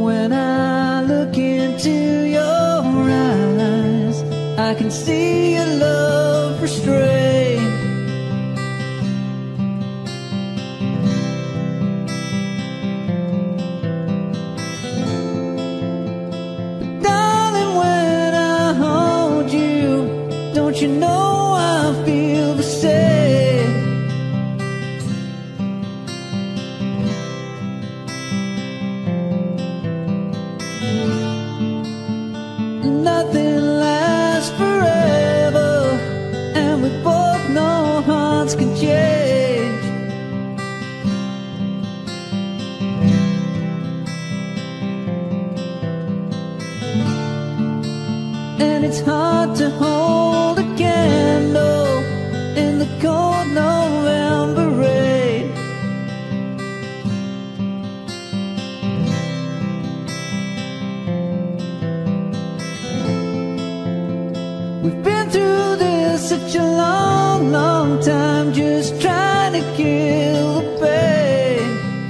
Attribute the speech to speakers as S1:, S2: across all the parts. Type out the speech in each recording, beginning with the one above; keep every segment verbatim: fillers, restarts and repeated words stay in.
S1: when I look into your eyes, I can see your love restrained. But darling, when I hold you, don't you know I feel the same? Nothing lasts forever, and we both know hearts can change. And it's hard to hold a candle in the cold November rain. We've been through this such a long, long time, just trying to kill the pain.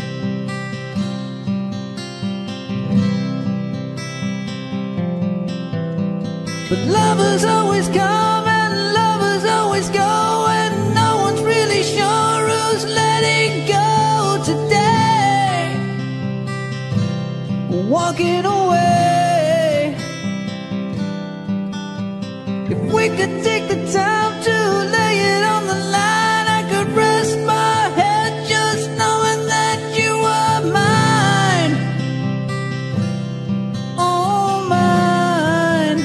S1: But lovers always come and lovers always go, and no one's really sure who's letting go today. Walking away. If we could take the time to lay it on the line, I could rest my head just knowing that you are mine. Oh, mine.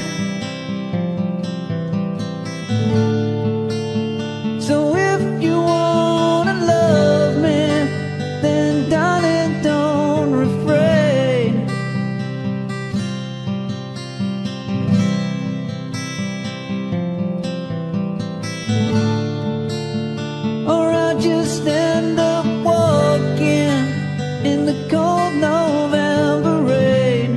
S1: So if you wanna love me, then darling, don't refrain. Or I'll just end up walking in the cold November rain.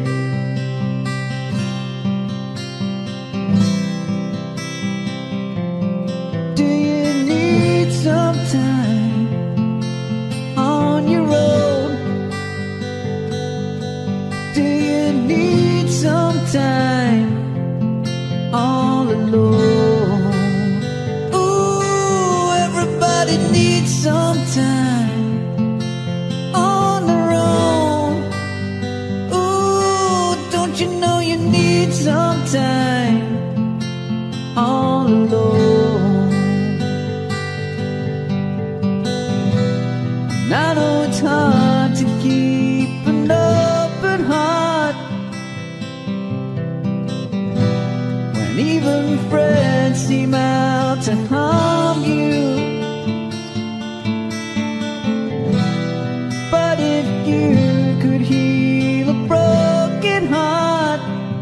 S1: Do you need some time on your own? Do you need some time all alone? Ooh, everybody needs some time on their own. Ooh, don't you know you need some time all alone? And I know it's hard to keep an open heart when even friends seem out to harm you. But if you could heal a broken heart,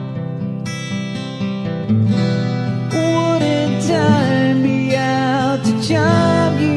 S1: wouldn't time be out to charm you?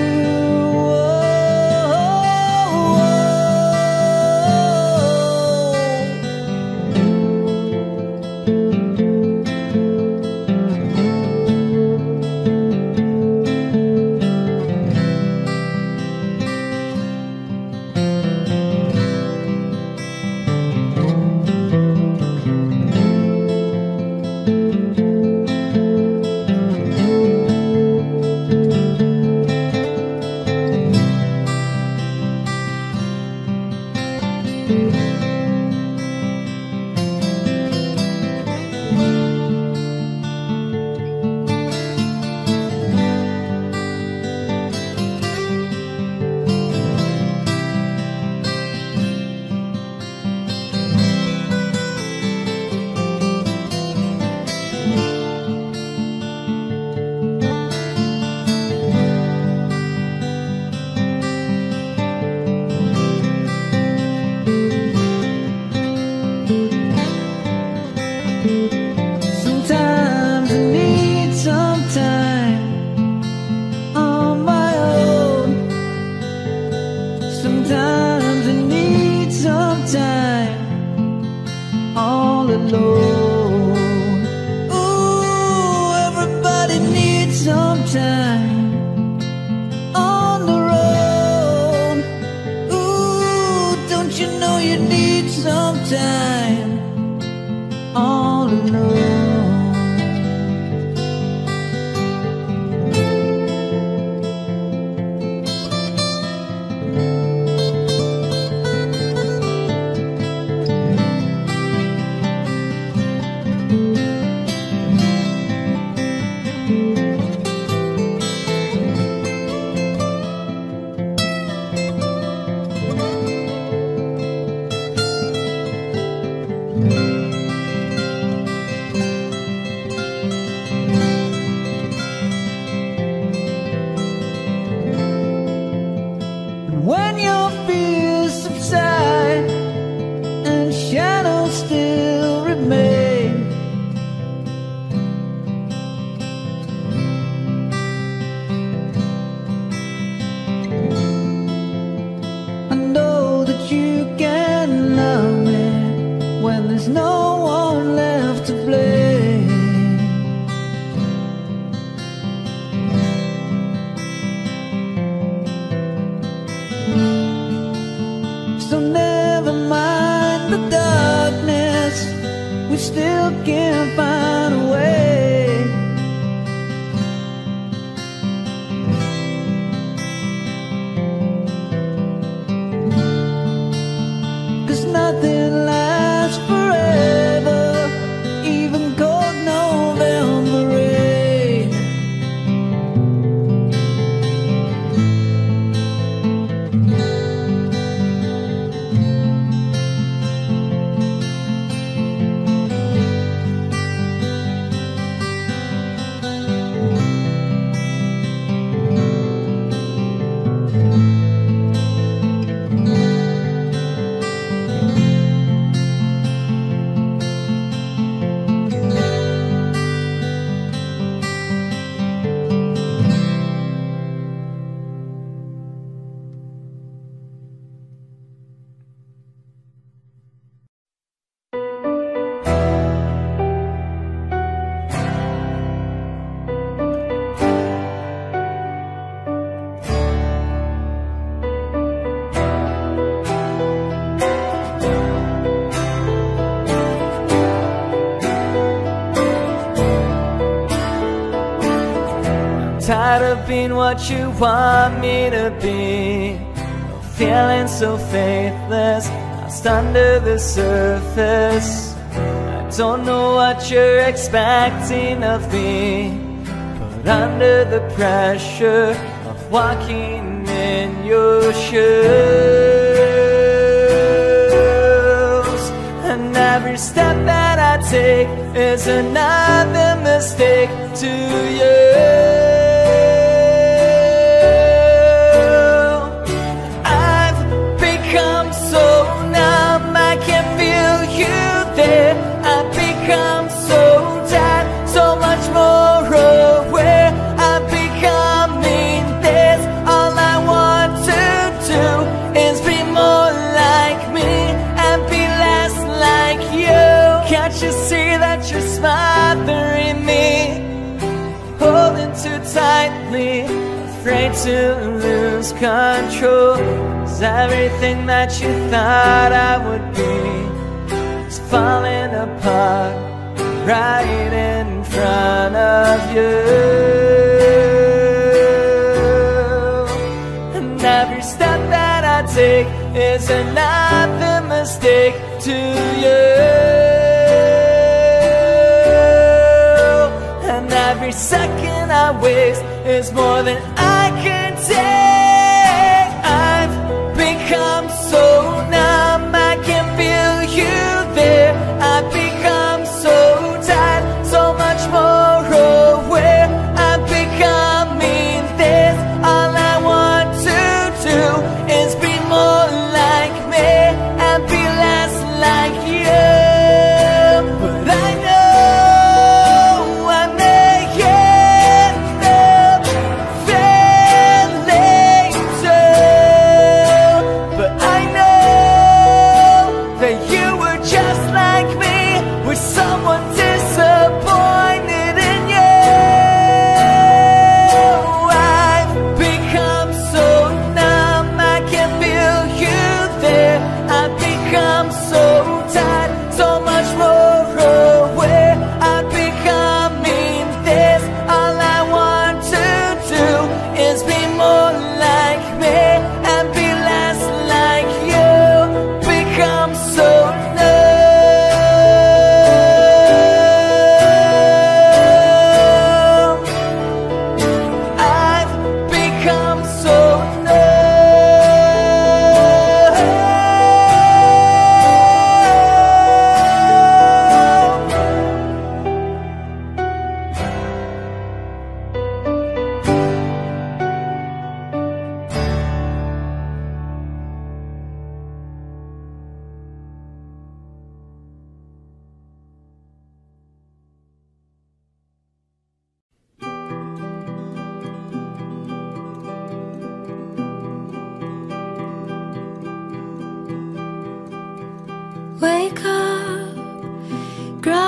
S1: Sometimes I need some time on my own. Sometimes I need some time all alone. Ooh, everybody needs some time on their own. Ooh, don't you know you need some time all alone. When your fears subside and shadows still remain, I know that you can love me when there's no one left to blame. So never mind the darkness, we still can find a way. 'Cause nothing lasts forever, even cold November rain. Tired of being what you want me to be, feeling so faithless, lost under the surface. I don't know what you're expecting of me, but under the pressure of walking in your shoes, and every step that I take is another mistake to you. I've become so tired, so much more aware. I'm becoming this. All I want to do is be more like me and be less like you. Can't you see that you're smothering me, holding too tightly, afraid to lose control? 'Cause everything that you thought I would be is falling apart right in front of you. And every step that I take is another mistake to you. And every second I waste is more than I can take. I've become so numb, I can feel you there. I've become so tired, so much more aware. I'm becoming this. All I want to do is be more like me and be less like you. But I know I'm not yet feeling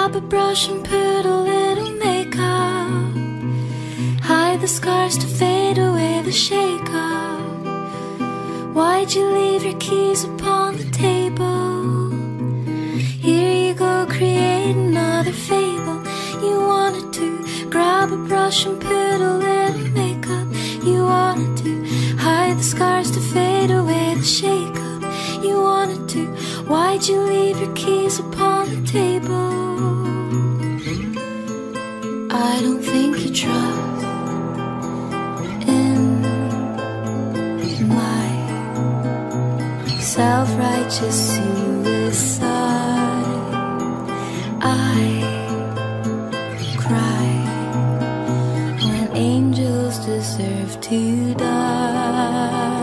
S2: Grab a brush and put a little makeup. Hide the scars to fade away the shake-up. Why'd you leave your keys upon the table? Here you go, create another fable. You wanted to grab a brush and put a little makeup. You wanted to hide the scars to fade away the shake-up. You wanted to, why'd you leave your keys upon the table? I don't think you trust in my self-righteous suicide. I cry when angels deserve to die.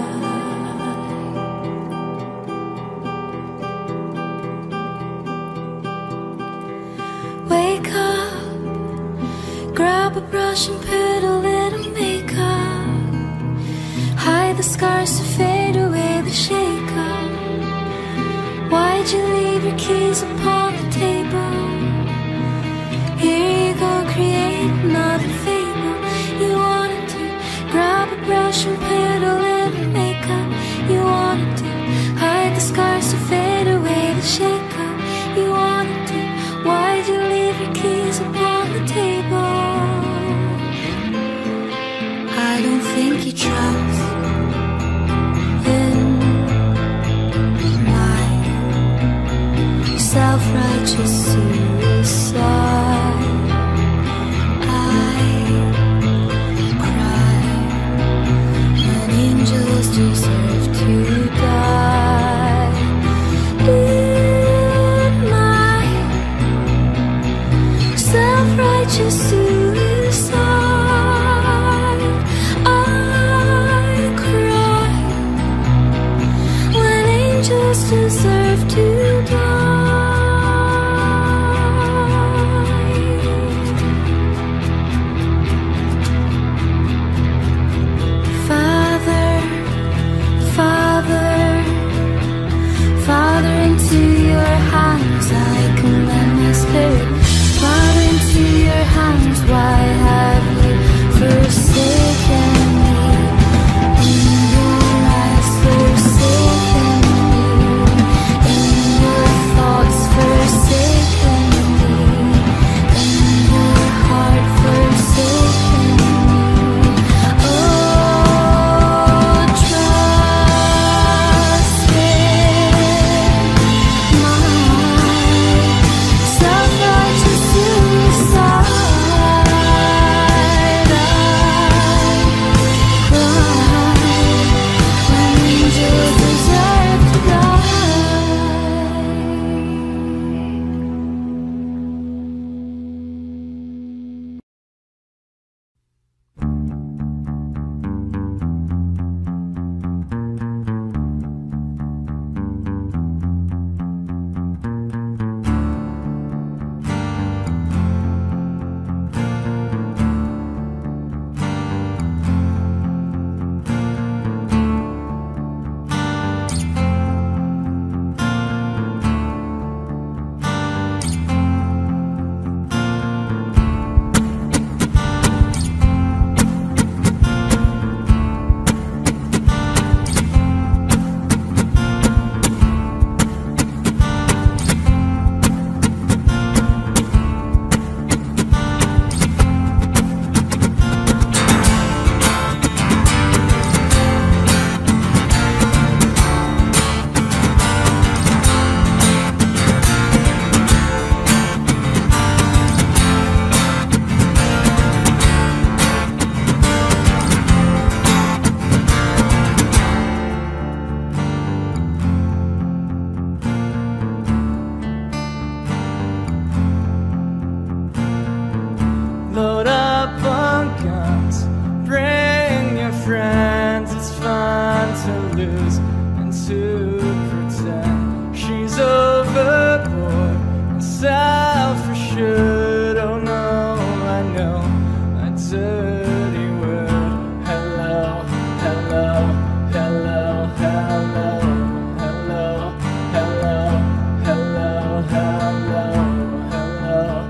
S2: Wake up, grab a brush and put a little makeup. Hide the scars to fade away the shake-up. Why'd you leave your keys upon the table? Here you go, create another fable. You wanted to grab a brush and put a little makeup. You wanted to hide the scars to fade away the shake-up. You wanted to, why'd you leave your keys upon the table? I don't think you trust in my self-righteous suicide. I cry when angels deserve to die. In my self-righteous suicide, I cry when angels deserve to die. Father, Father, Father, into your hands I commend my spirit. Father, into your hands, why have you forsaken me? In your eyes, forsaken me. In your thoughts, forsaken me. In your heart, forsaken me. Oh, trust in my self-righteous suicide. I cry when angels deserve to die.
S1: Load up on guns, bring your friends. It's fun to lose and to pretend. She's overboard and self-assured. Oh no, I know a dirty word. Hello, hello, hello, hello, hello, hello, hello, hello, hello.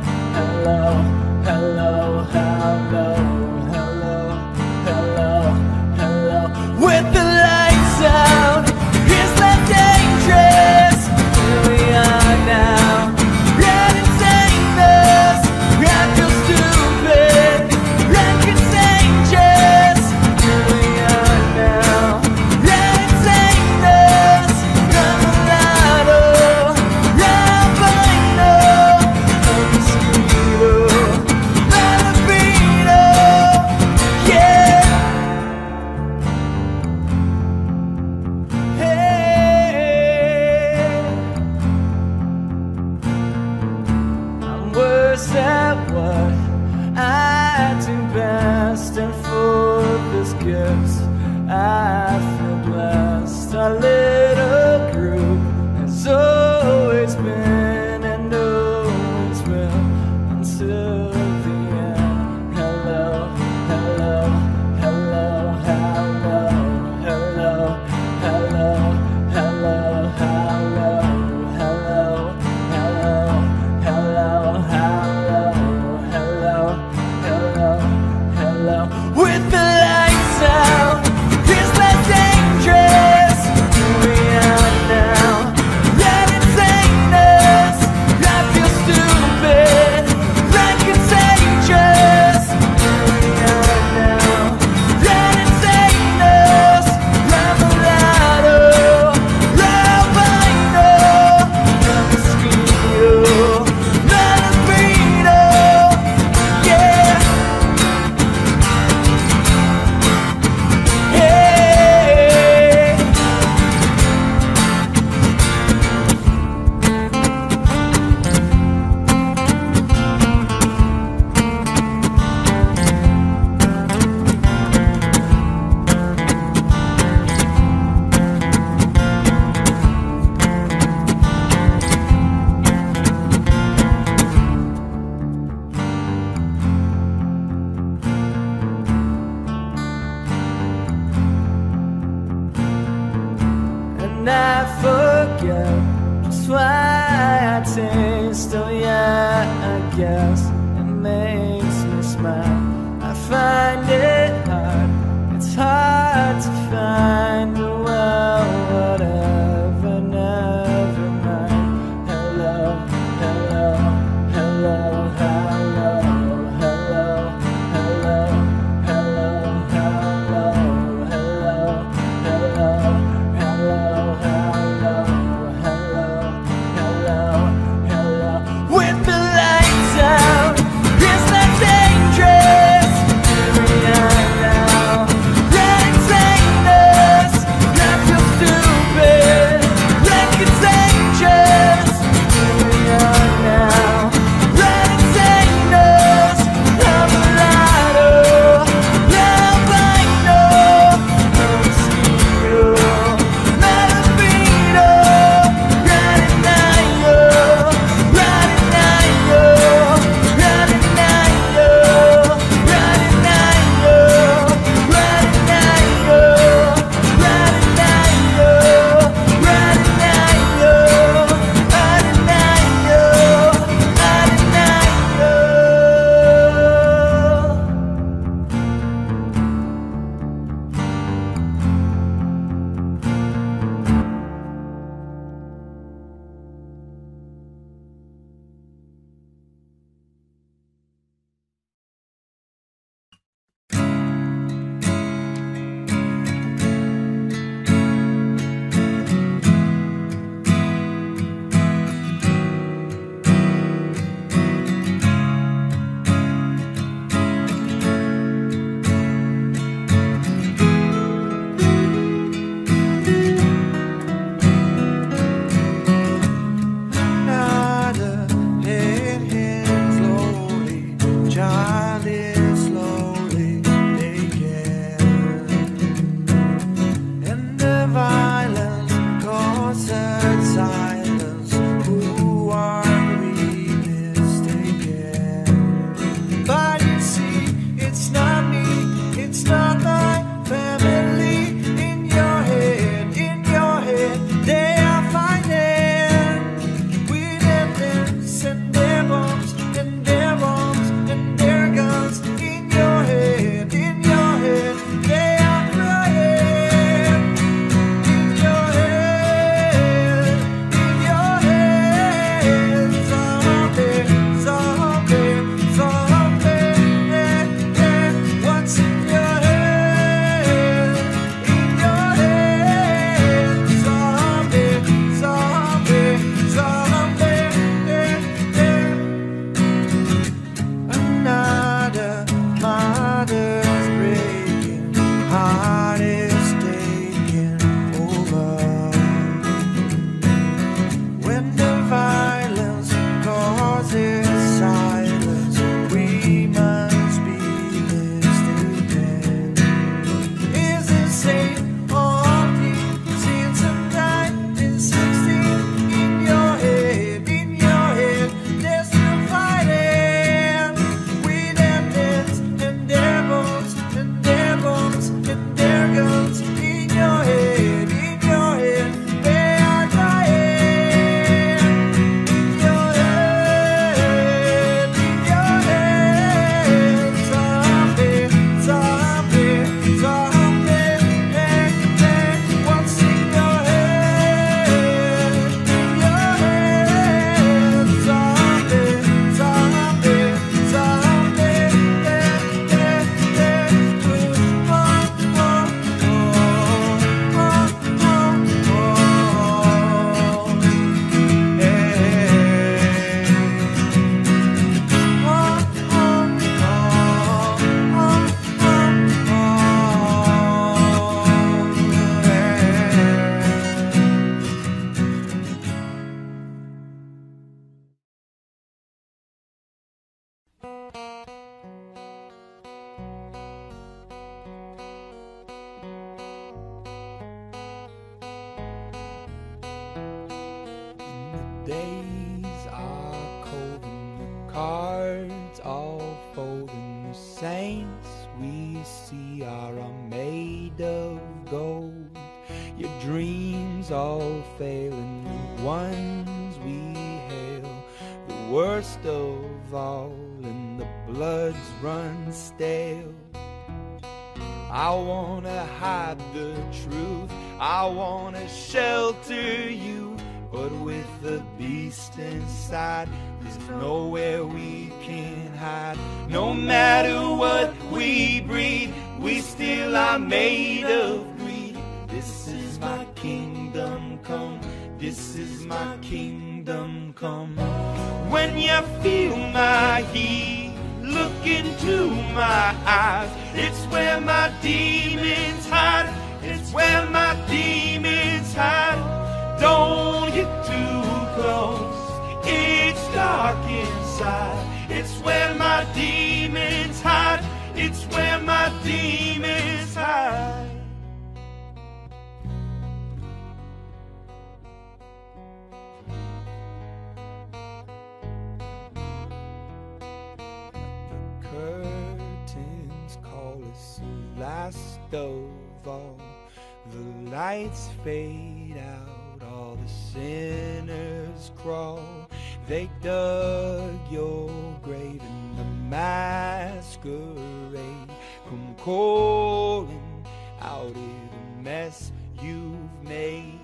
S1: I forget just why I taste. Oh yeah, I guess it makes me smile. I find it hard, it's hard to find. Well, whatever, never mind. Hello, hello, hello, hello, hello, hello, hello, hello, hello, hello, hello, hello, hello, hello, hello. With the lights out, it's not dangerous. Here we are now. Let it take us, not feel stupid, like it's dangerous. Here we are now. Let it take us, I'm a lighter. Now I know, I'll see you. Not a beat running night, running night, running night, running night, running night, running night, running night, running
S3: days are cold and the cards all fold, and the saints we see are all made of gold. Your dreams all no failing, the ones we hail, the worst of all, and the bloods run stale. I wanna hide the truth, I wanna shelter you, but with the beast inside, there's nowhere we can hide. No matter what we breed, we still are made of greed. This is my kingdom come, this is my kingdom come. When you feel my heat, look into my eyes. It's where my demons hide. It's where my demons hide. Don't get too close, it's dark inside. It's where my demons hide. It's where my demons hide. Curtains call us the last of all. The lights fade out, all the sinners crawl. They dug your grave in the masquerade, come calling out of the mess you've made.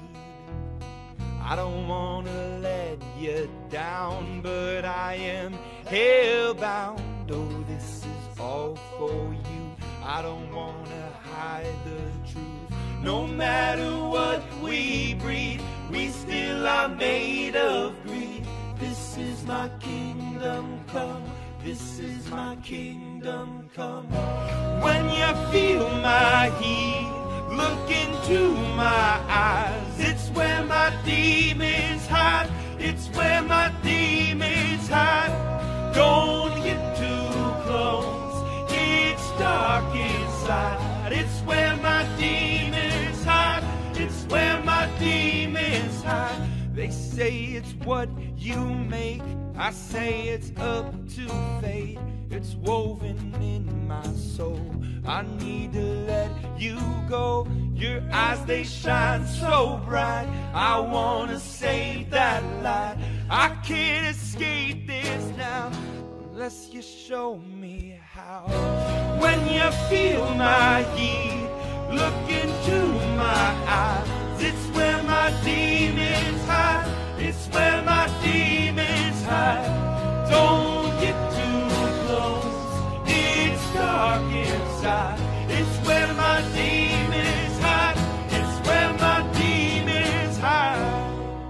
S3: I don't wanna let you down, but I am hellbound. Oh, this is all for you. I don't wanna hide the truth. No matter what we breed, we still are made of greed. This is my kingdom come, this is my kingdom come. When you feel my heat, look into my eyes. It's where my demons hide. It's where my demons hide. Don't get too close, it's dark inside. It's where my demons hide. It's where my demons hide. They say it's what you make, I say it's up to fate. It's woven in my soul, I need to let you go. Your eyes, they shine so bright, I wanna save that light. I can't escape this now, unless you show me how. When you feel my heat, look into my eyes. It's where my demons hide. It's where my demons hide. Don't get too close, it's dark inside. It's where my demons hide. It's where my demons hide.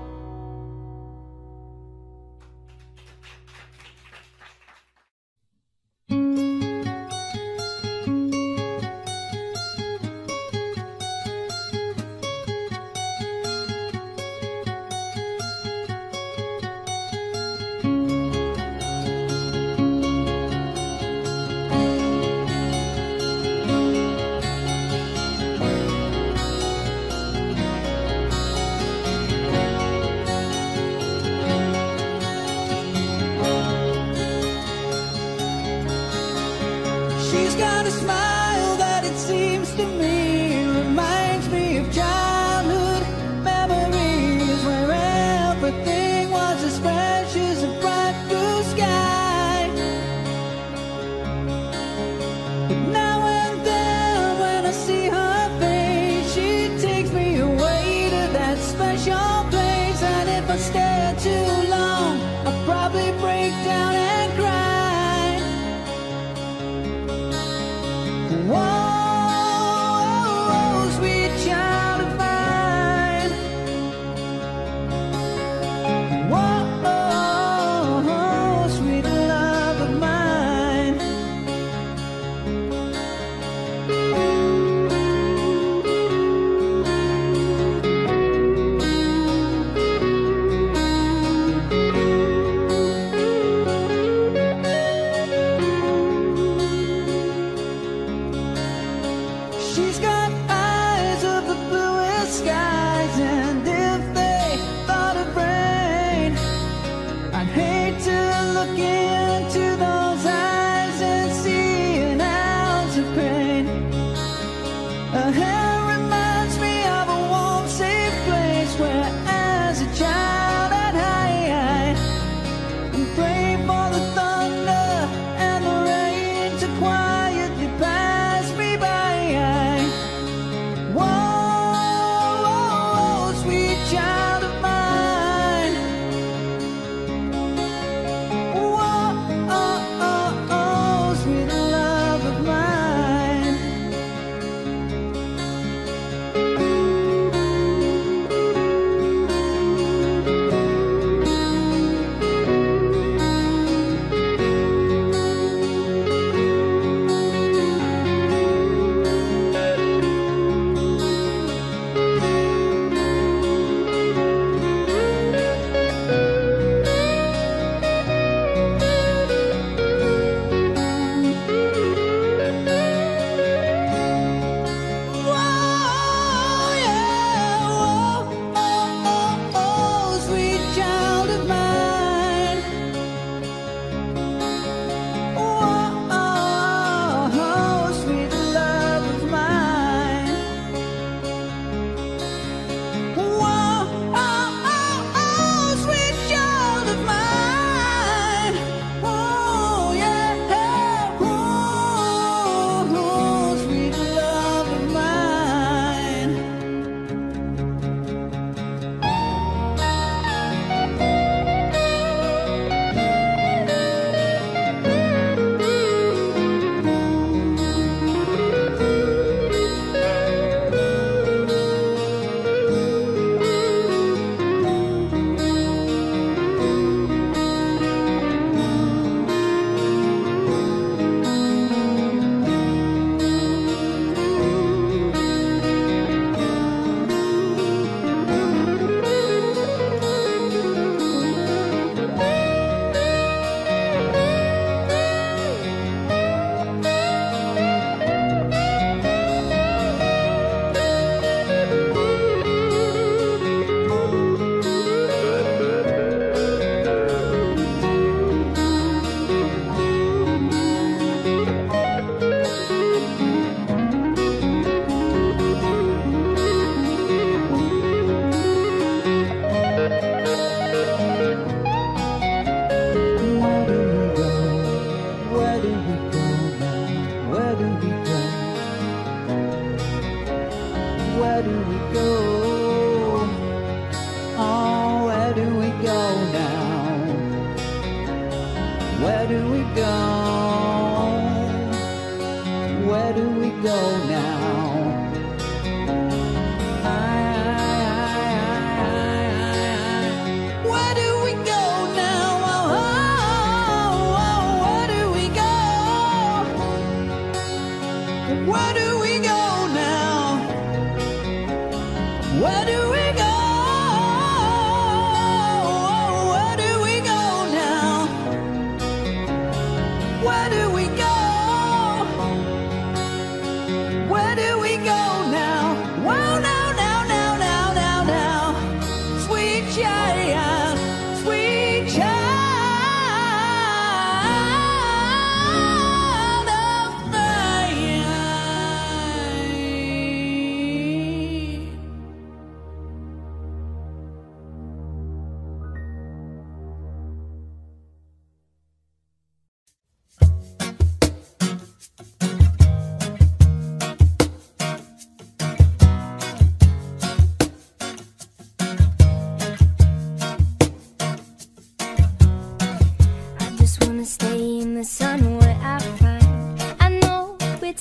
S1: She's got a smile that it seems to me reminds me of childhood memories, where everything was as fresh as a bright blue sky. But now and then when I see her face, she takes me away to that special place. And if I stare too long, I'll probably break down and cry. Whoa,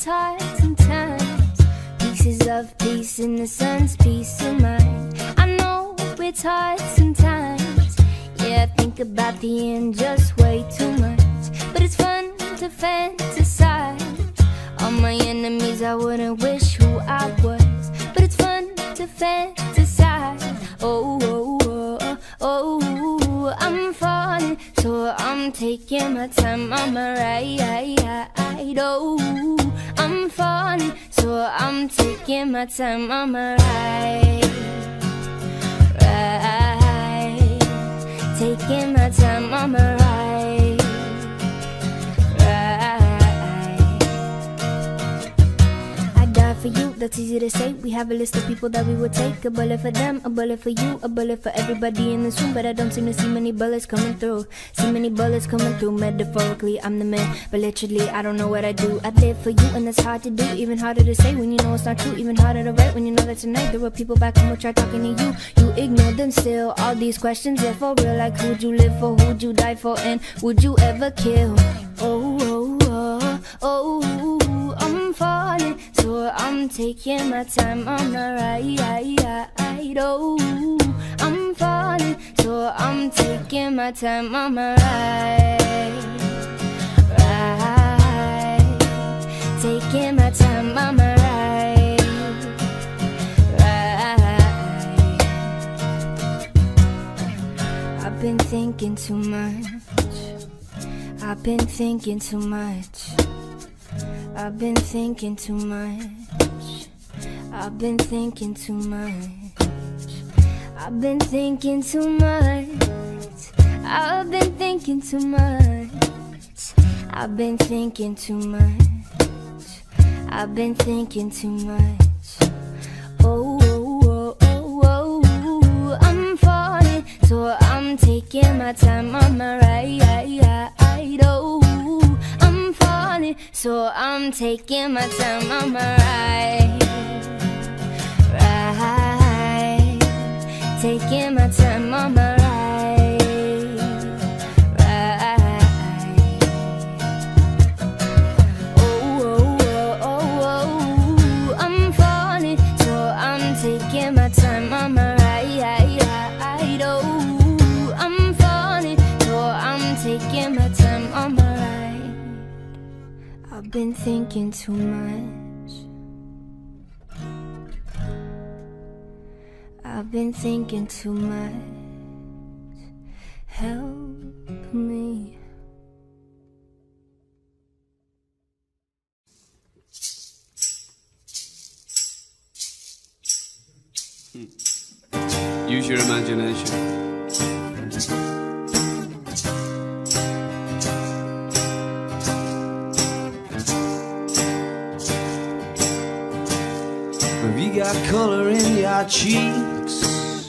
S2: hard sometimes. Pieces of peace in the sun's peace of mind. I know it's hard sometimes. Yeah, I think about the end just way too much. But it's fun to fantasize. All my enemies I wouldn't wish who I was. But it's fun to fantasize. Oh, oh, oh, oh, oh, I'm falling, so I'm taking my time on my ride. Oh, I'm falling, so I'm taking my time on my ride. Ride, taking my time on my ride. For you, that's easy to say. We have a list of people that we would take. A bullet for them, a bullet for you, a bullet for everybody in this room. But I don't seem to see many bullets coming through. See many bullets coming through. Metaphorically, I'm the man, but literally, I don't know what I do. I live for you, and that's hard to do. Even harder to say when you know it's not true. Even harder to write when you know that tonight there were people back home who tried talking to you. You ignore them still. All these questions are for real. Like who'd you live for, who'd you die for, and would you ever kill? Oh, oh, oh, oh, I'm falling, so I'm taking my time on the ride. Oh, I'm falling, so I'm taking my time on my ride. Ride, taking my time on my ride. Ride. I've been thinking too much. I've been thinking too much. I've been thinking too much. I've been thinking too much. I've been thinking too much. I've been thinking too much. I've been thinking too much. I've been thinking too much. Oh, oh, oh, oh, oh, I'm falling, so I'm taking my time on my ride. Oh, I'm falling, so I'm taking my time on my ride. Ride, taking my time on my ride. Ride. Oh, oh, oh, oh, oh, I'm falling, so I'm taking my time on my ride. Oh, I'm falling, so I'm taking my time on my ride. I've been thinking too much. I've been thinking too much. Help me.
S4: Use your imagination.
S5: Have you got color in your cheeks?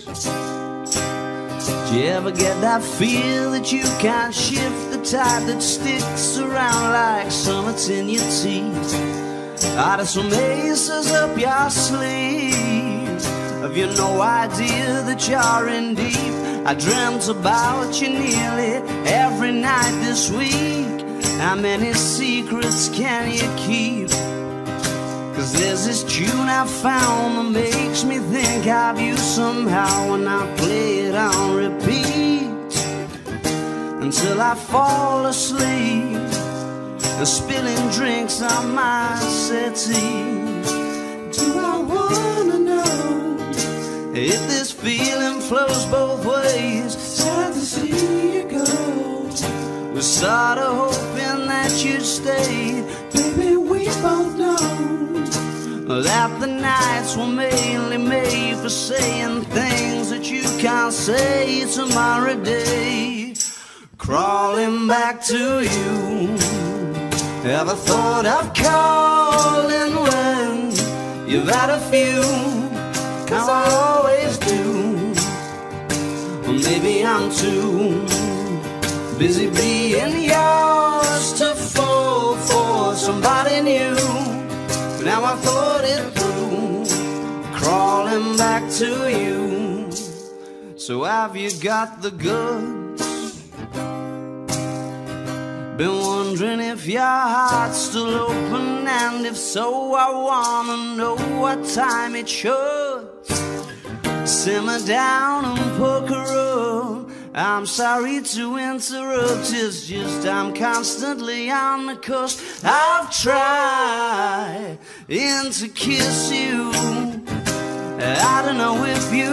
S5: Do you ever get that feel that you can't shift, the tide that sticks around like summits in your teeth? Are there some aces up your sleeve? Have you no idea that you're in deep? I dreamt about you nearly every night this week. How many secrets can you keep? Cause there's this tune I found that makes me think of you somehow, and I play it on repeat until I fall asleep, and spilling drinks on my settee. Do I wanna know if this feeling flows both ways? Sad to see you go. Was sorta hoping that you'd stay. Baby, we both know that the nights were mainly made for saying things that you can't say tomorrow day. Crawling back to you. Ever thought of calling when you've had a few? Cause I always do. Or maybe I'm too busy being yours to fall for somebody new. Now I thought it through, crawling back to you. So have you got the goods? Been wondering if your heart's still open, and if so, I wanna know what time it should. Simmer down and poke her up. I'm sorry to interrupt, it's just I'm constantly on the cusp. I've tried to kiss you. I don't know if you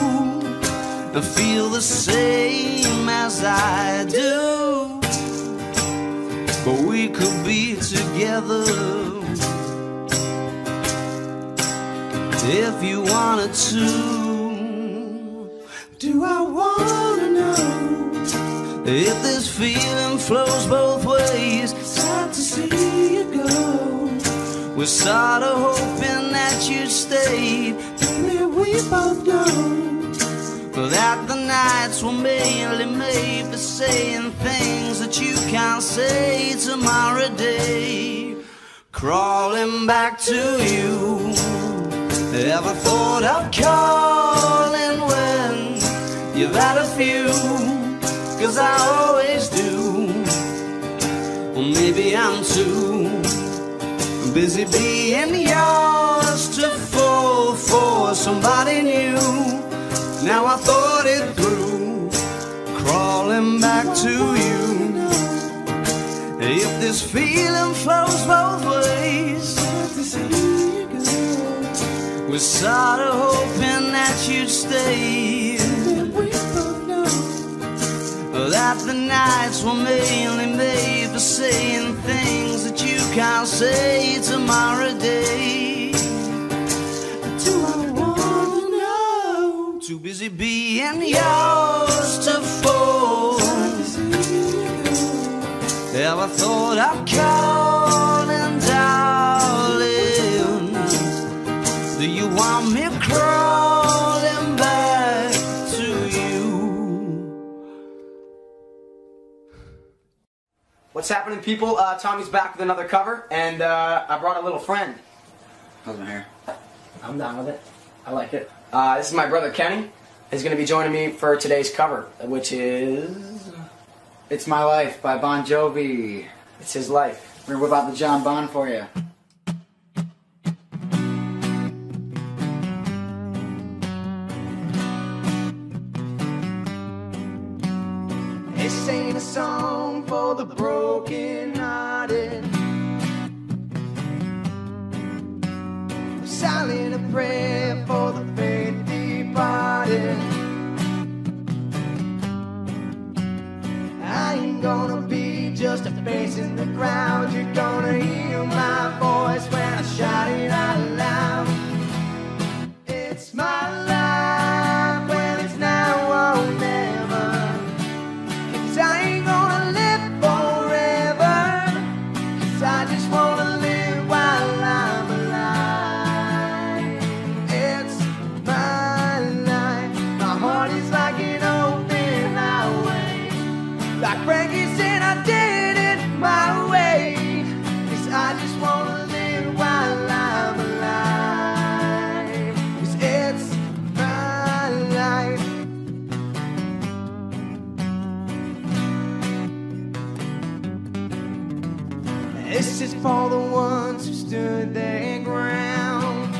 S5: feel the same as I do, but we could be together if you wanted to. Do I wanna know if this feeling flows both ways? Sad to see you go. We're sort of hoping that you'd stay. Maybe we both know that the nights were mainly made for saying things that you can't say tomorrow day. Crawling back to you. Ever thought of calling when you've had a few? 'Cause I always do. Well, maybe I'm too busy being yours to fall for somebody new. Now I thought it through, crawling back to you. If this feeling flows both ways, we're sort of hoping that you'd stay. That the nights were mainly made for saying things that you can't say tomorrow day. Do I wanna know? Too busy being yours to fall. Ever thought I'd call and darling, do you want me crawling back to you?
S6: What's happening, people? Uh, Tommy's back with another cover, and uh, I brought a little friend.
S7: How's my hair?
S6: I'm down with it. I like it. Uh, this is my brother Kenny. He's going to be joining me for today's cover, which is...
S7: It's My Life by Bon Jovi.
S6: It's his life.
S7: We're gonna whip out the John Bon for you.
S1: This ain't a song for the broken hearted. Silent a prayer for the faith departed. I ain't gonna be just a face in the crowd. You're gonna hear my voice when I shout it out loud. It's my life, well it's now or never. 'Cause I ain't gonna live forever. 'Cause I just wanna live while I'm alive. It's my life. My heart is like an open highway. Like Frankie said, I did it my way. 'Cause I just wanna live while I'm alive. 'Cause it's my life. This is for the ones who stood their ground.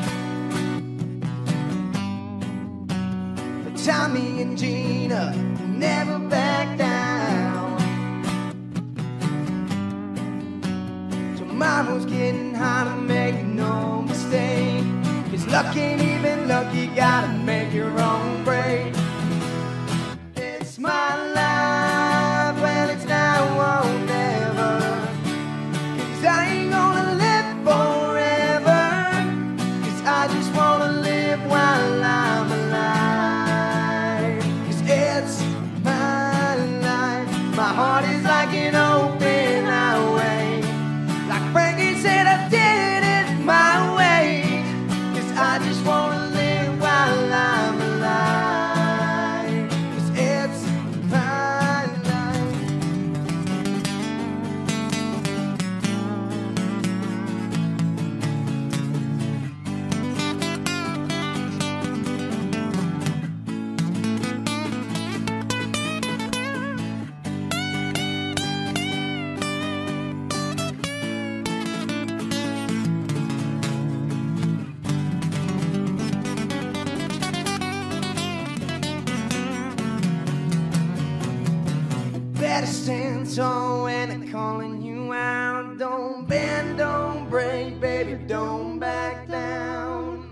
S1: For Tommy and Gina, who never back down. Tomorrow's getting harder, make no mistake. 'Cause luck ain't even luck, you gotta make your own break. It's my life, well it's now or never. 'Cause I ain't gonna live forever. 'Cause I just wanna live while I'm alive. 'Cause it's my life. My heart is like an open highway. Like Frankie said, I did it my way. 'Cause I just wanna live while I'm alive.
S3: better stand tall when they're calling you out. Don't bend, don't break, baby, don't back down.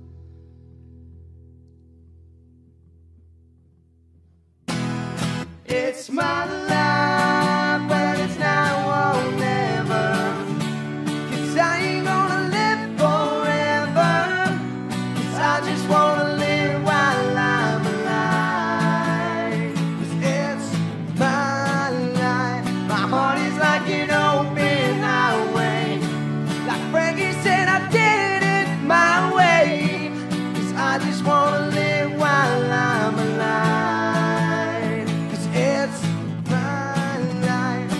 S3: It's my life, but it's now or never. 'Cause I ain't gonna live forever. 'Cause I just wanna live while I'm alive. 'Cause it's my life. My heart is like an open highway. Like Frankie said, I did it my way. 'Cause I just wanna live while I'm alive. 'Cause it's my life.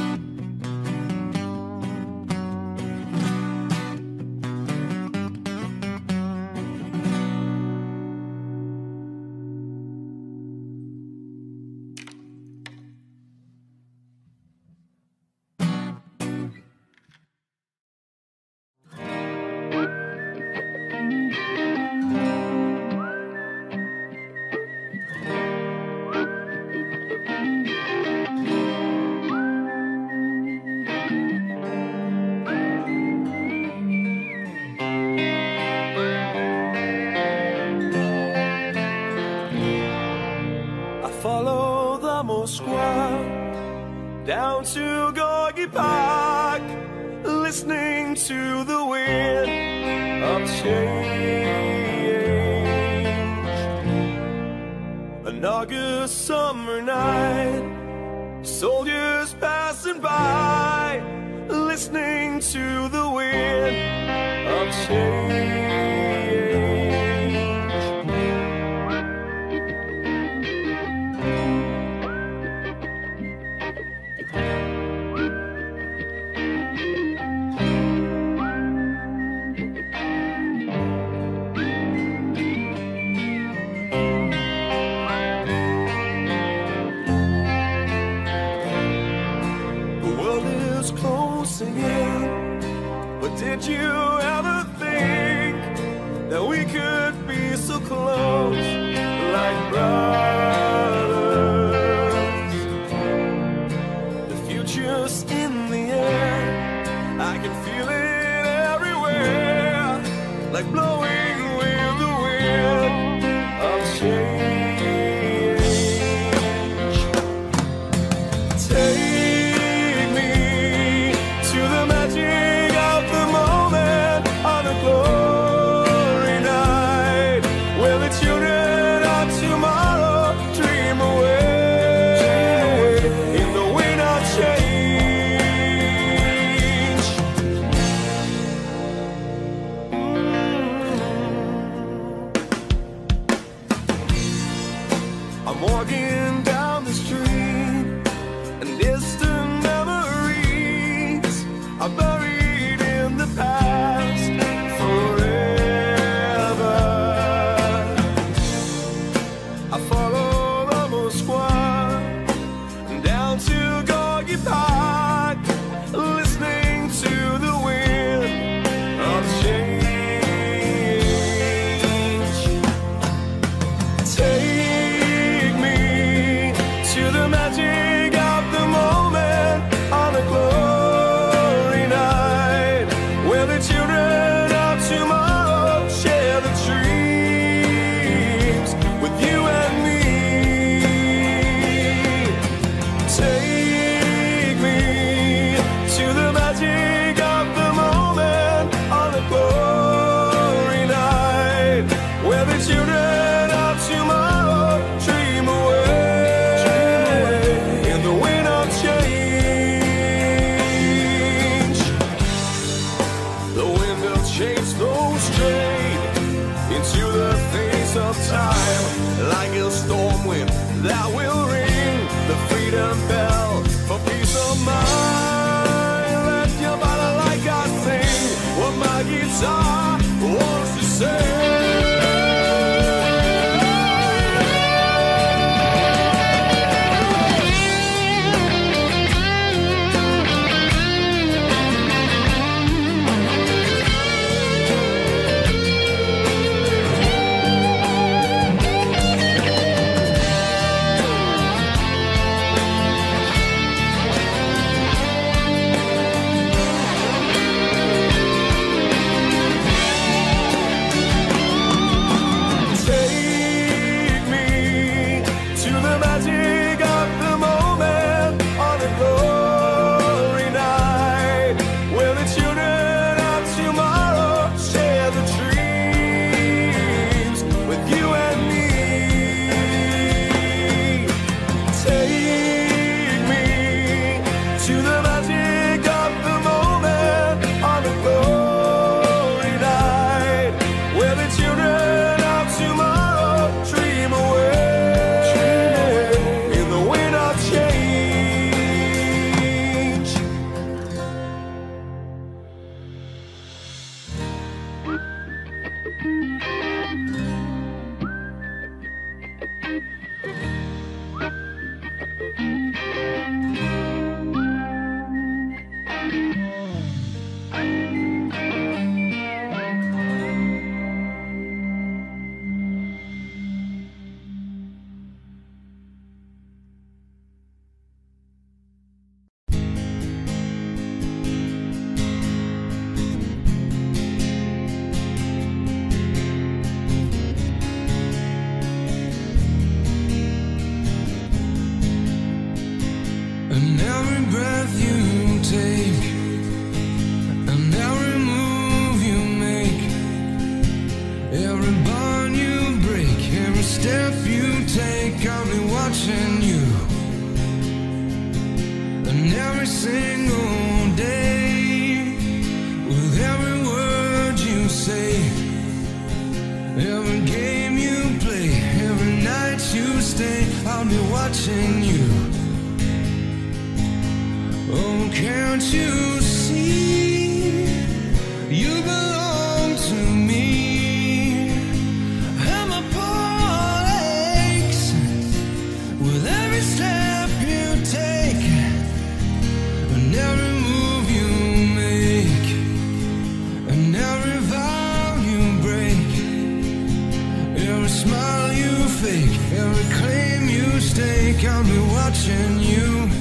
S8: I follow the Moskwa down to Gorky Park, listening to the wind of change. An August summer night, soldiers passing by, listening to the wind of change. The world is closing in, but did you ever think that we could be so close, like brothers? The future's in the air, I can feel it everywhere, like blowing with the wind of change. Take me to the magic of the moment on a glory night, where the children of tomorrow dream away in the wind of change. I'm walking down the street, and distant memories are buried in the past forever. I follow the Moskwa down to Gorky Park, listening to the wind of change. Take me to the magic of the moment on a glory night, where the children of tomorrow share the dreams with you and me. Take me to the magic of the moment on a glory night, where the children of tomorrow dream away in the wind of change. The wind of change blows straight into the face of time, like a storm wind that will ring the freedom bell for peace of mind. Let your body like I sing what my guitar wants to say.
S3: And every breath you take, and every move you make, every bond you break, every step you take, I'll be watching you. And every single day, with every word you say, every game you play, every night you stay, I'll be watching you. Oh, can't you see, you belong to me, and my poor aches with every step you take, and every move you make, and every vow you break, every smile you fake, every claim you stake, I'll be watching you.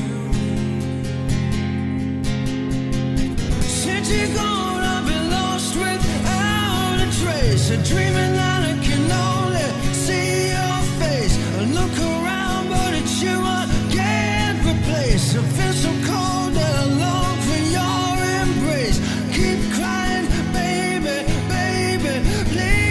S3: You're gonna be lost without a trace, a dreaming that I can only see your face. I look around, but it's you I can't replace. I feel so cold that I long for your embrace. Keep crying, baby, baby, please.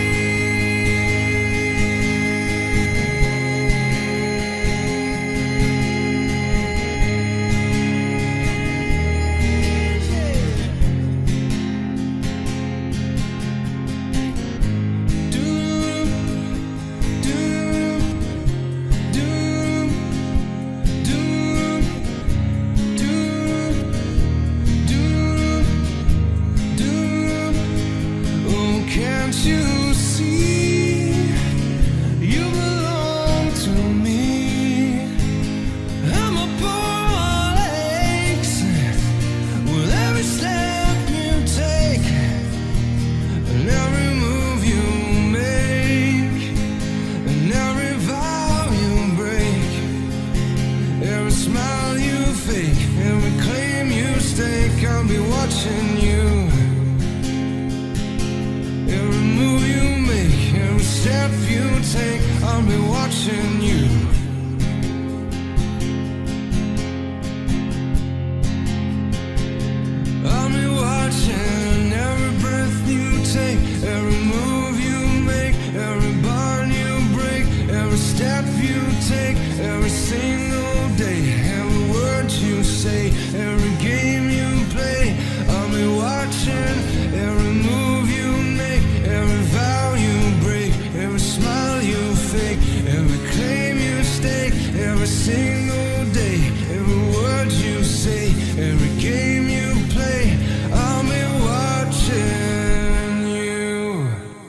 S3: I'll be watching you. Every move you make, every step you take, I'll be watching you. I'll be watching every breath you take, every move you make, every bond you break, every step you take, every single day, every word you say, every game you play. I'll be watching every move you make, every vow you break, every smile you fake, every claim you stake, every single day, every word you say, every game you play. I'll be watching you.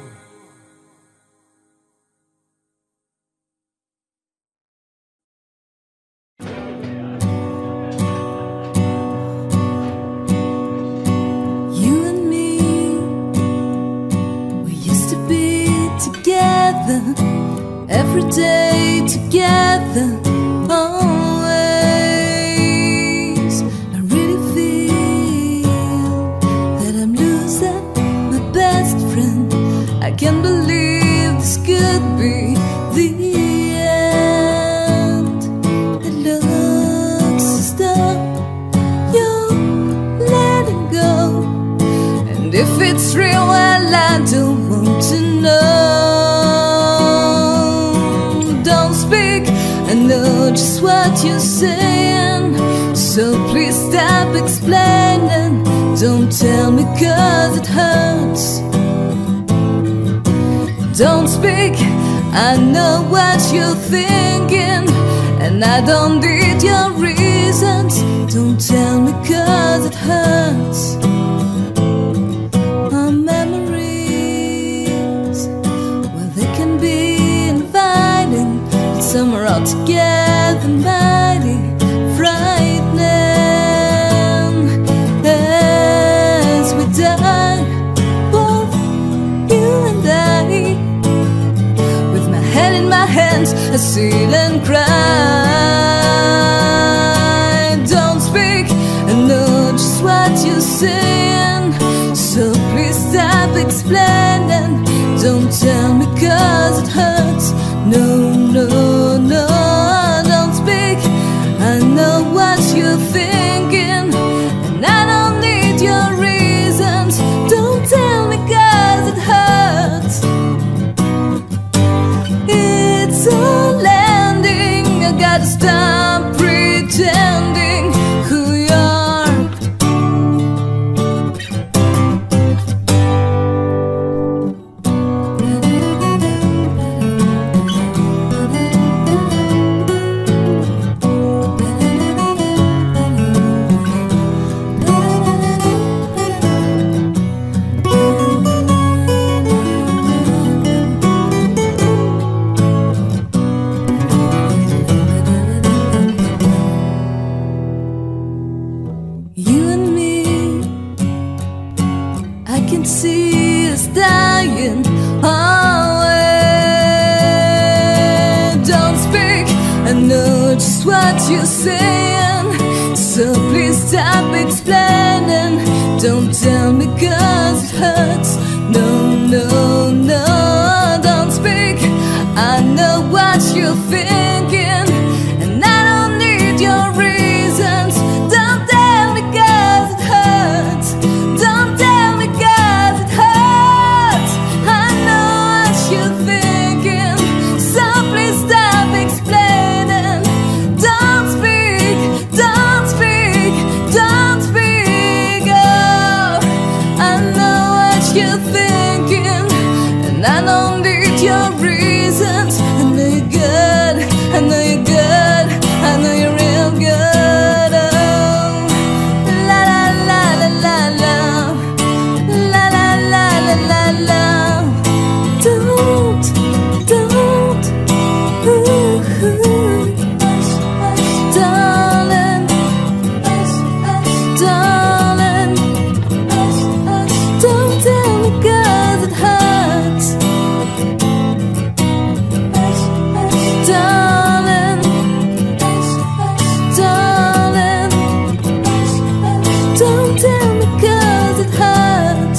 S2: You and me, we used to be together, every day together, always. I really feel that I'm losing my best friend. I can't believe this could be the end. It looks as though you're letting go, and if it's real, well, I don't want to know. Don't speak, I know just what you're saying, so please stop explaining. Don't tell me 'cause it hurts. Don't speak, I know what you're thinking, and I don't need your reasons. Don't tell me 'cause it hurts. Our memories, well, they can be inviting, but somewhere altogether mighty frightening. As we die, both you and I, with my head in my hands, I sit and cry. Don't speak, I know just what you're saying, so please stop explaining. Don't tell me 'cause it hurts. No, no, no, don't speak. I know what you're thinking, and I don't need your reasons. Don't tell me 'cause it hurts. It's all ending, I gotta stop pretending who you are. You and me, I can see us dying away. Don't speak, I know just what you're saying, so please stop explaining. Don't tell me 'cause it hurts. No, no, no, don't speak. I know what you're thinking, and I don't need your reasons. Don't tell me 'cause it hurts. Don't tell me 'cause it hurts. I know what you're thinking, so please stop explaining. Don't speak, don't speak, don't speak. Oh, I know what you're thinking, and I don't need your reasons. I know you're good, I know you're good, I know you're real good. Oh, la la la la la la, la la la la la la. Don't, don't, ooh, darling, darling, don't tell me 'cause it hurts. Darling, darling, don't tell me 'cause it hurts.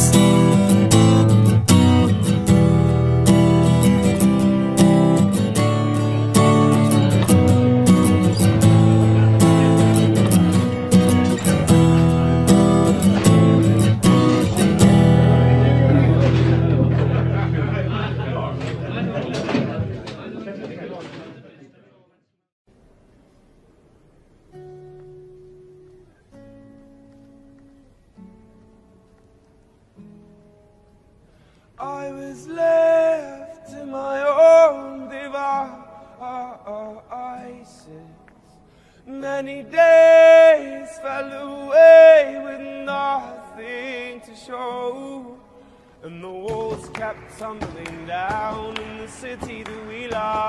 S3: I was left to my own devices. Many days fell away with nothing to show, and the walls kept tumbling down in the city that we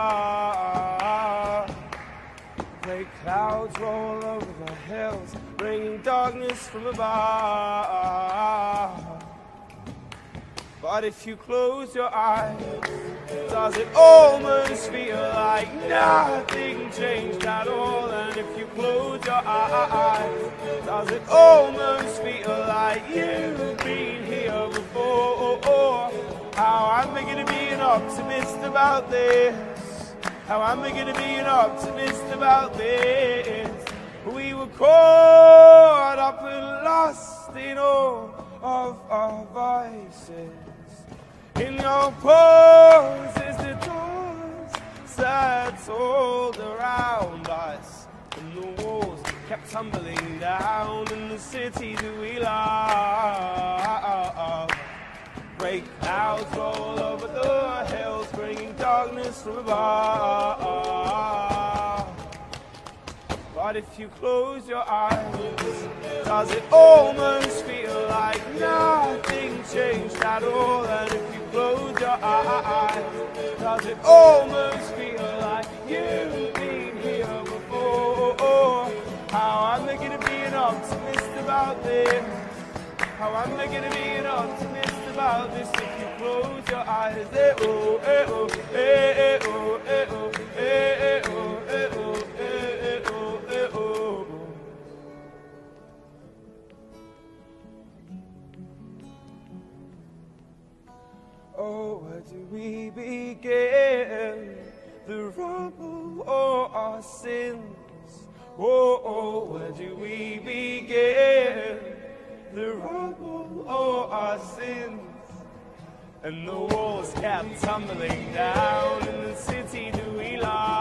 S3: love. Grey clouds roll over the hills, bringing darkness from above. But if you close your eyes, does it almost feel like nothing changed at all? And if you close your eyes, does it almost feel like you've been here before? How am I gonna be an optimist about this? How am I gonna be an optimist about this? We were caught up and lost in all of our vices. In your poses, the doors sat all around us, and the walls kept tumbling down in the city that we love. Grey clouds roll over the hills, bringing darkness from above. But if you close your eyes, does it almost feel like nothing changed at all? And if you close your eyes, does it almost feel like you've been here before. How am I gonna be an optimist about this? How am I gonna be an optimist about this if you close your eyes? Eh oh, eh oh, eh eh oh, eh oh, eh eh oh, eh oh, eh eh oh, eh oh. Oh, where do we begin? The rumble or our sins? Oh, oh, where do we begin? The rumble or our sins? And the walls kept tumbling down in the city do we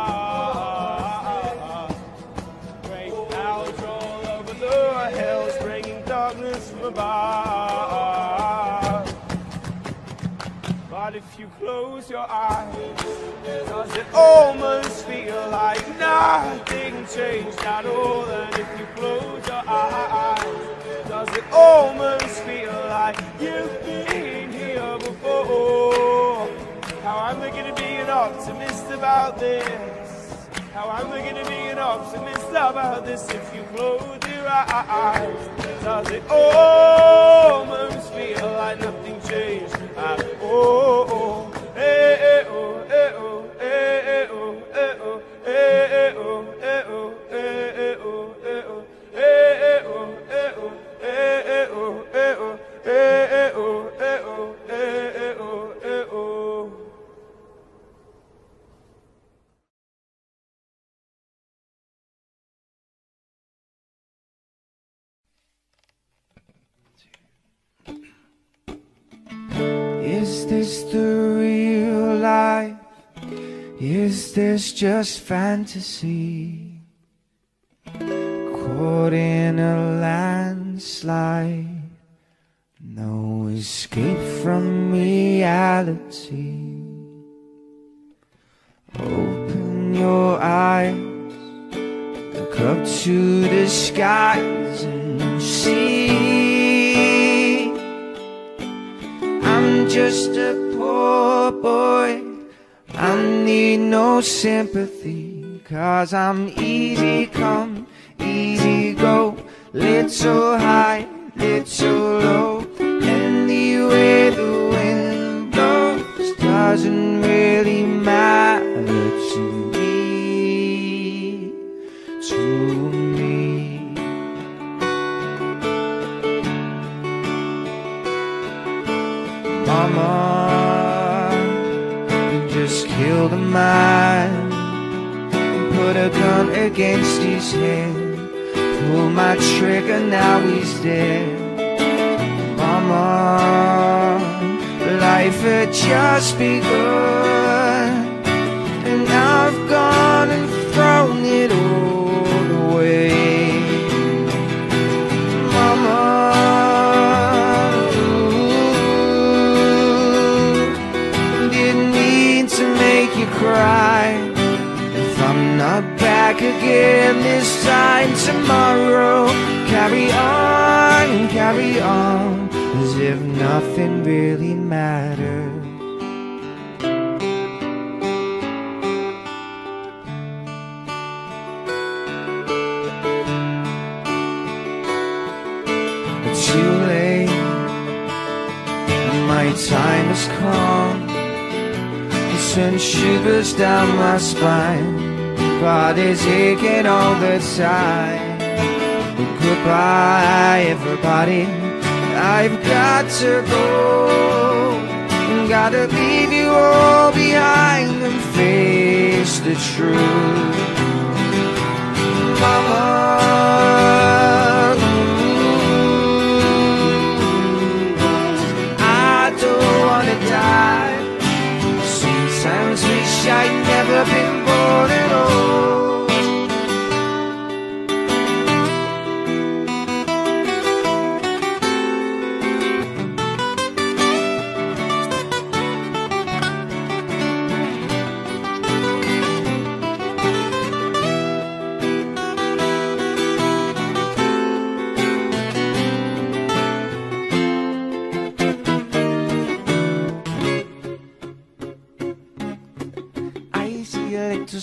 S3: lie? Great clouds roll over the hills, bringing darkness from above. But if you close your eyes, does it almost feel like nothing changed at all? And if you close your eyes, does it almost feel like you've been here before? How am I gonna be an optimist about this? How am I gonna be an optimist about this if you close your eyes? Does it almost feel like nothing changed at all? Eh, eh, oh, eh, oh, eh, eh, oh, eh, oh, eh, eh, oh, eh, oh, eh, eh, oh, eh, oh, eh, eh, oh, eh, oh, eh, eh, oh, eh, oh, eh, eh, oh, eh, oh, eh, eh, oh, eh, oh. Is this the real life? Is this just fantasy? Caught in a landslide, no escape from reality. Open your eyes, look up to the skies and see I'm just a poor boy, I need no sympathy, 'cause I'm easy come, easy go, little high, little low. Anyway the wind blows doesn't really matter to me, to me. Mama, you just killed a man, put a gun against his head, pull my trigger, now he's dead. Mama, life had just begun, and I've gone and thrown it all away. Mama, ooh, didn't mean to make you cry. If I'm not back again this time tomorrow, carry on, carry on, as if nothing really mattered. But too late, my time has come. It sends shivers down my spine, body's aching all the time. But goodbye everybody, I've got to go, gotta leave you all behind and face the truth. Mama, ooh, I don't wanna die. Sometimes wish I'd never been born at all.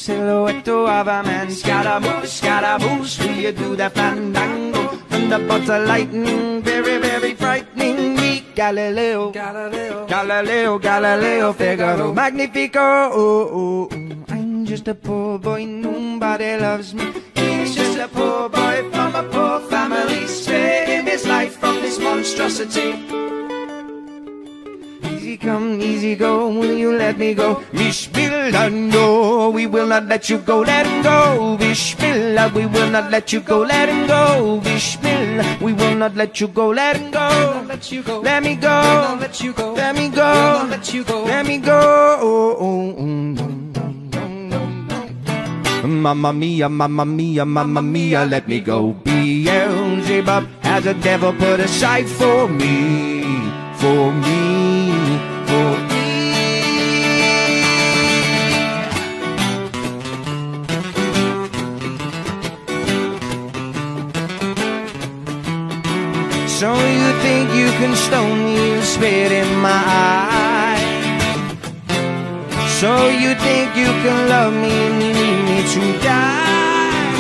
S3: silhouette of a man. Scaramouche, Scaramouche, will you do that fandango? Thunderbolts are lightning, very, very frightening me. Galileo, Galileo, Galileo, Galileo, Figaro, Magnifico. Oh, oh, oh. I'm just a poor boy, nobody loves me. He's just a poor boy from a poor family, saving his life from this monstrosity. Easy come, easy go, will you let me go? Bismillah, no, we will not let you go, let him go. Bismillah, we will not let you go, let him go. Bismillah, we will not let you go, let him go. Let me go, let me go, let me go, let me go. Mamma mia, mamma mia, mamma mia, let me go. Beelzebub has a devil put aside for me, for me, for me. So you think you can stone me and spit in my eye? So you think you can love me and you need me to die?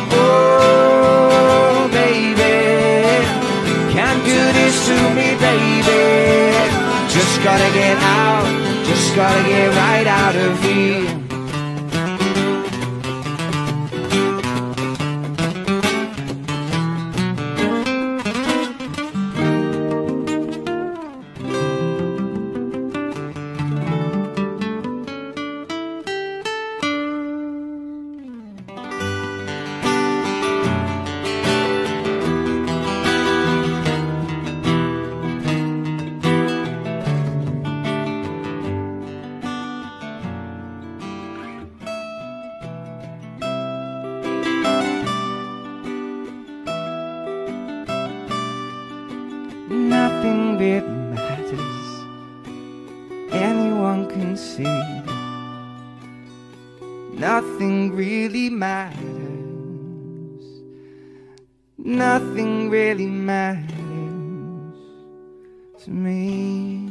S3: Oh, baby, can't do this to me, baby. Just gotta get out, just gotta get right out of here. Nothing really matters, anyone can see. Nothing really matters, nothing really matters to me.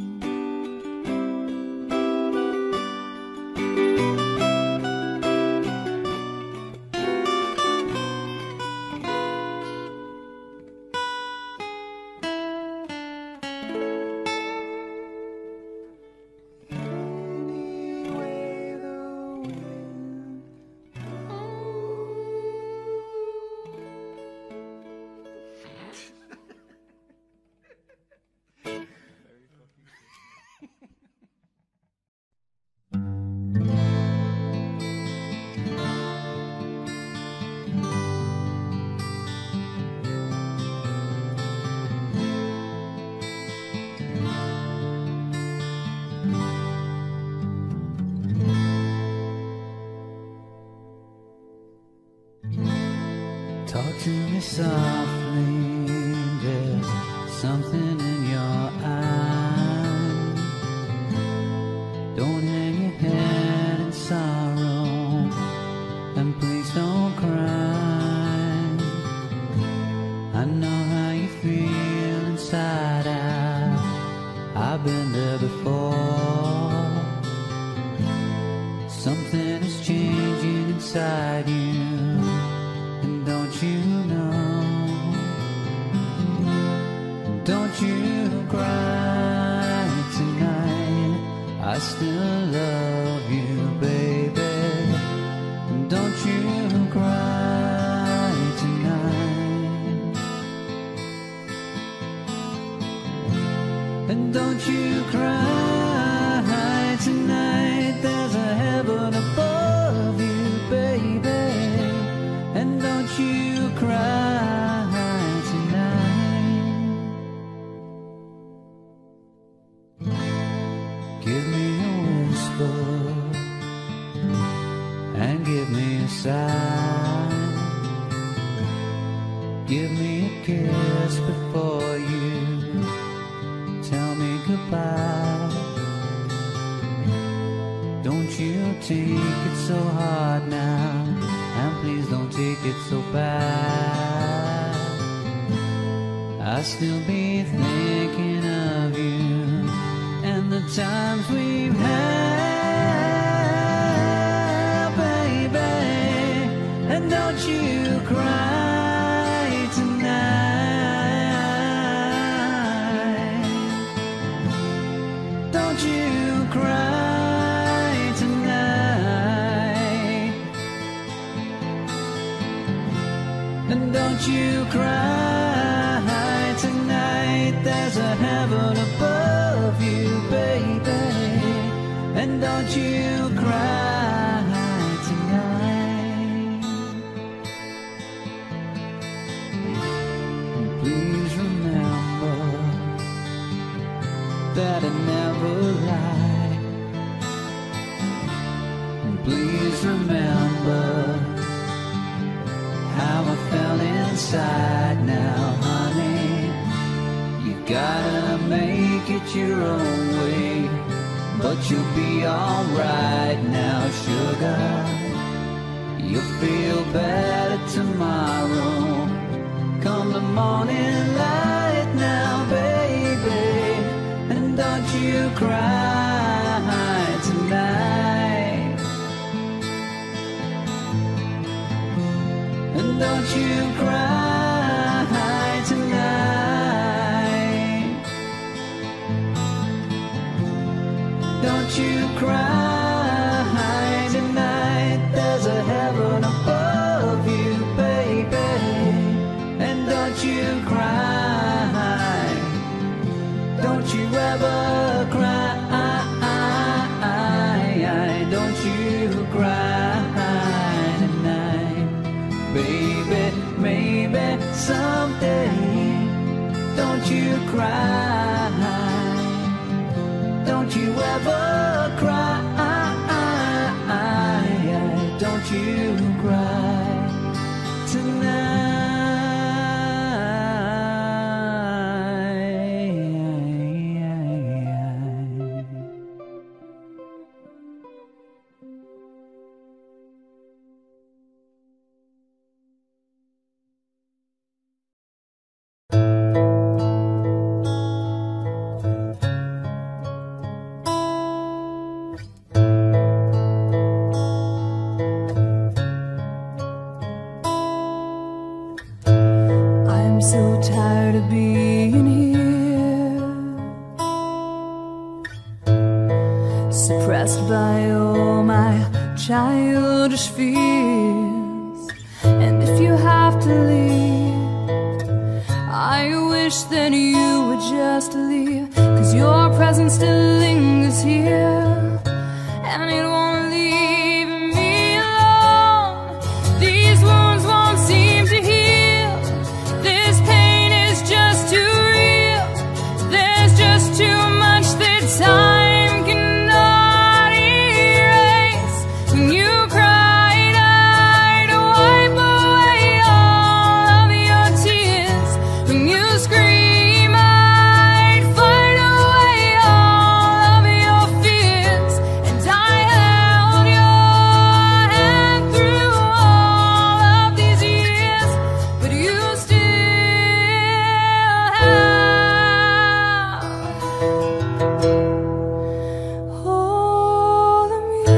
S9: Talk to me softly, there's something in your eyes. Don't hang your head in sorrow, and please don't cry. I know how you feel inside out, I've been there before. Something is changing inside you, don't you know? Don't you cry tonight, I still love you, baby. Don't you cry tonight. And don't you cry tonight, there's a heaven above you, baby. And don't you cry tonight. Give me a whisper and give me a sigh. Give me a kiss before you tell me goodbye. Don't you take it so hard now, and please don't take it so bad. I'll still be thinking of you and the times we've had, baby. and don't you cry tonight. Don't you cry tonight. And don't you cry tonight. There's a heaven above you, baby. And don't you cry tonight. Please remember that I never lied. And please remember how I felt inside. Now, honey, you gotta make it your own way, but you'll be alright now, sugar. You'll feel better tomorrow. Come the morning light now, baby. And don't you cry tonight. And don't you cry tonight. Don't you cry tonight. There's a heaven above you, baby. And don't you cry. Don't you ever cry. Don't you cry tonight. Baby, maybe someday. Don't you cry. Don't you ever cry. Don't you cry tonight.
S2: So tired of being here, suppressed by all my childish fears. And if you have to leave, I wish that you would just leave, 'cause your presence still lingers here, and it won't leave me alone. These wounds won't seem to heal. This pain is just too real. There's just too much that time cannot erase. When you cried, I'd wipe away all of your tears. When you scream, I'd fight away all of your fears. And I held your hand through all of these years, but you still have hold of me.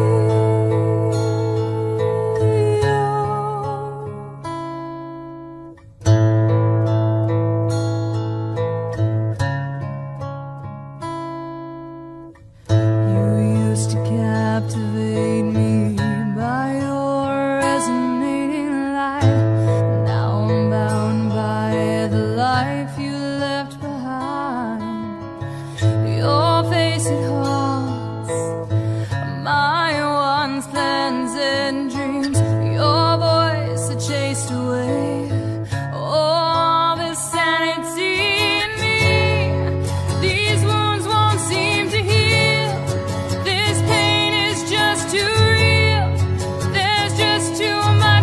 S2: You used to captivate me by your resonating light. Now I'm bound by the life you left behind. Your face, it haunts my once plans and dreams. Your voice, it chased away all the sanity in me. These wounds won't seem to heal. This pain is just too real. There's just too much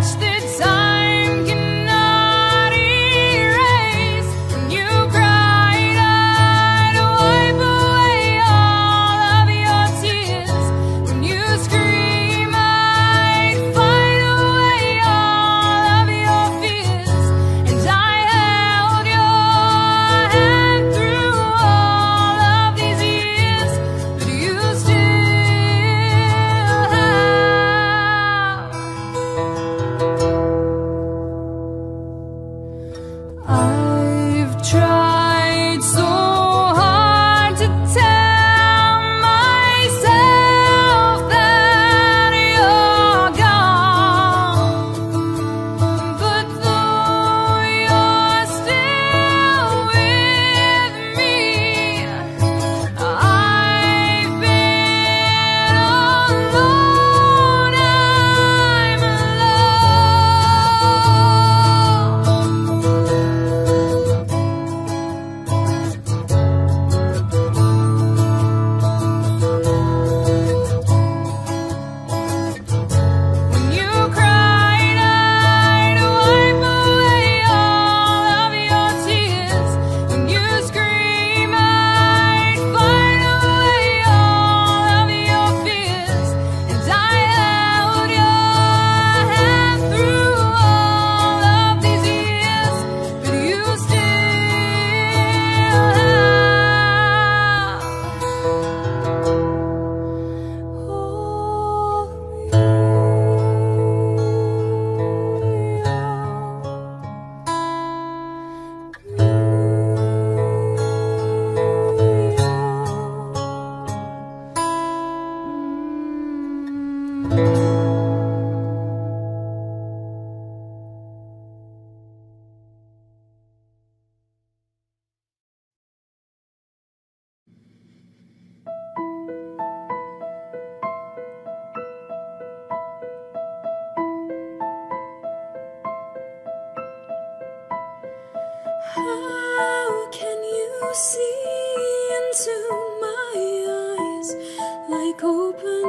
S2: see into my eyes like open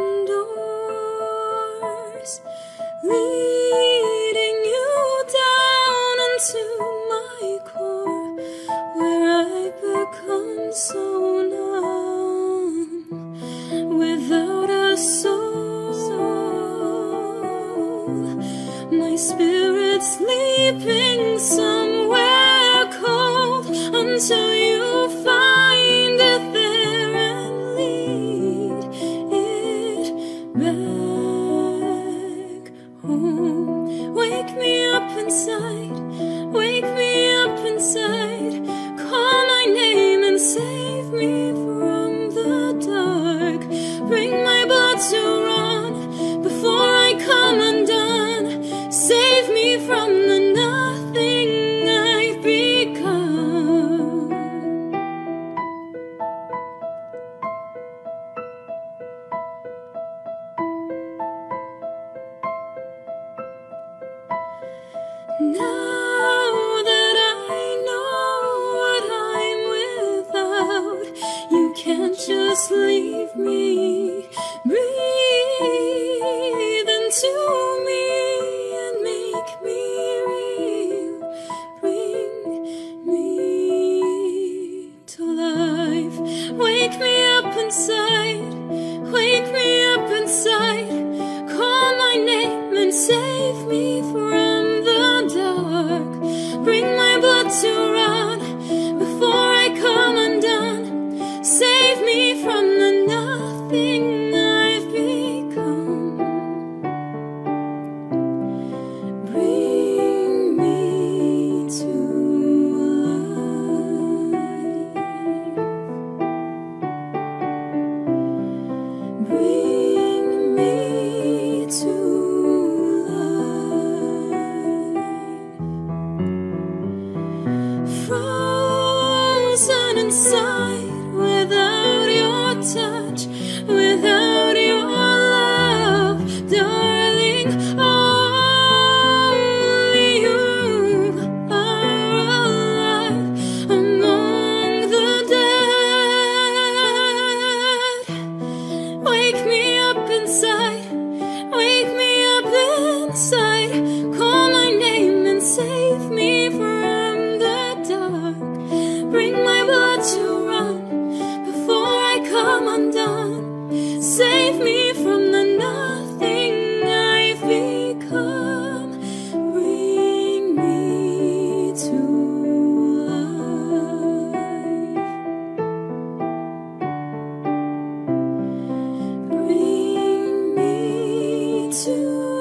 S2: doors, leading you down into my core, where I've become so numb without a soul. My spirit sleeping somewhere cold until you find it there and lead it back home. Wake me up inside, wake me up inside, call my name and save me from the dark. Bring my blood to run before I come undone. Save me from the nothing I've become. Now that I know what I'm without, you can't just leave me. Breathe into me and make me real. Bring me to life. Wake me up inside, wake me up inside, call my name and save me from the dark. Bring my blood to run before I come undone. Save me from the nothing I've become. Bring me to life. Bring me to life. Frozen inside without your touch, without your love, darling. Only you are alive among the dead. Wake me up inside, wake me up inside, call my name and save me from the dark. Bring my blood to run before I come undone. Save me from the nothing I've become. Bring me to life. Bring me to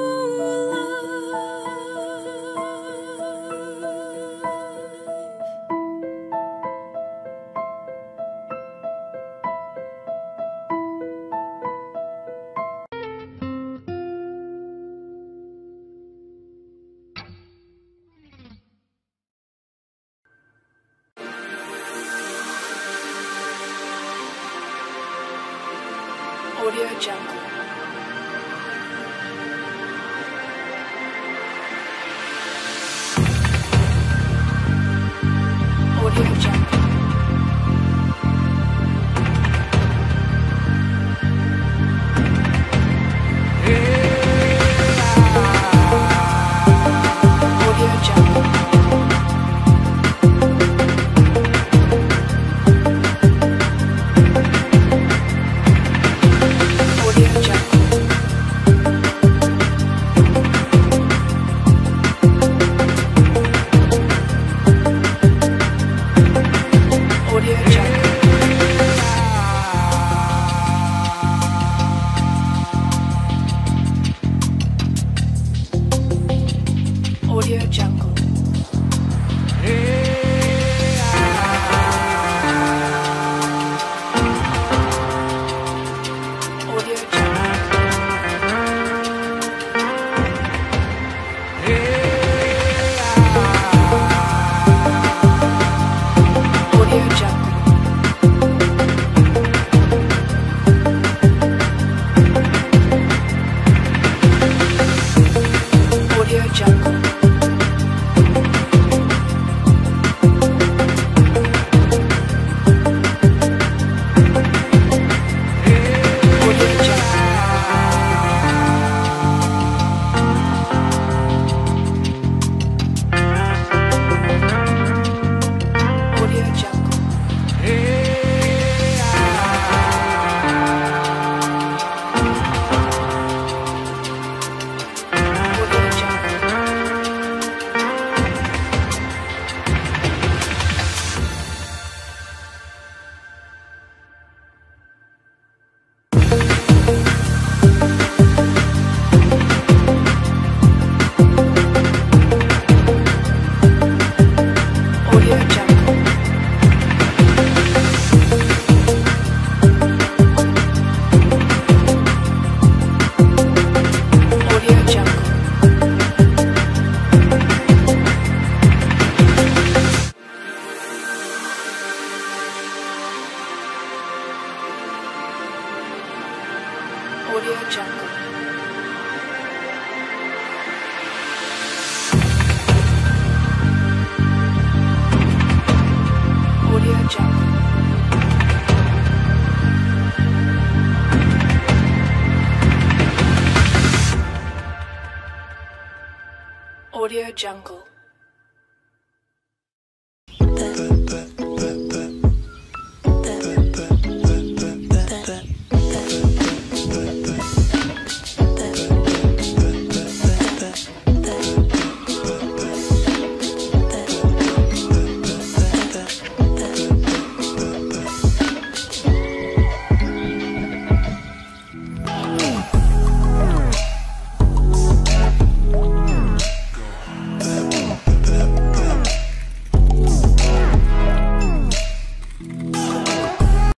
S10: Audio Jungle. Audio Jungle. Audio Jungle. Audio Jungle. The